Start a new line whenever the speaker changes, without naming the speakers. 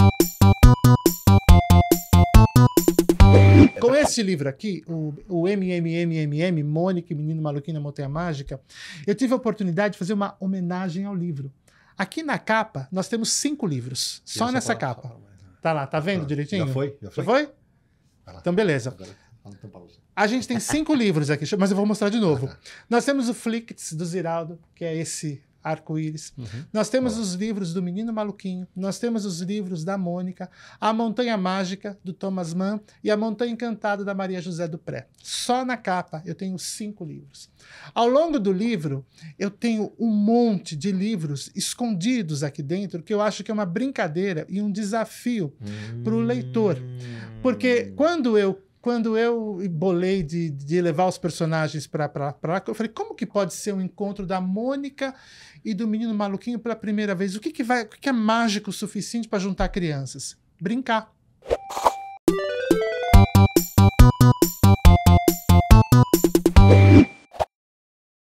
Com esse livro aqui, o MMMMM, Mônica e Menino Maluquinho na Montanha Mágica, eu tive a oportunidade de fazer uma homenagem ao livro. Aqui na capa, nós temos 5 livros, só nessa capa. Tá lá, tá vendo direitinho?
Já foi?
Já foi? Então, beleza. A gente tem 5 livros aqui, mas eu vou mostrar de novo. Nós temos o Flicts, do Ziraldo, que é esse arco-íris. Nós temos os livros do Menino Maluquinho, nós temos os livros da Mônica, A Montanha Mágica, do Thomas Mann, e A Montanha Encantada, da Maria José Dupré. Só na capa eu tenho 5 livros. Ao longo do livro, eu tenho um monte de livros escondidos aqui dentro, que eu acho que é uma brincadeira e um desafio para o leitor. Porque quando eu bolei de levar os personagens para lá, eu falei, como que pode ser um encontro da Mônica e do Menino Maluquinho pela primeira vez? O que é mágico o suficiente para juntar crianças? Brincar.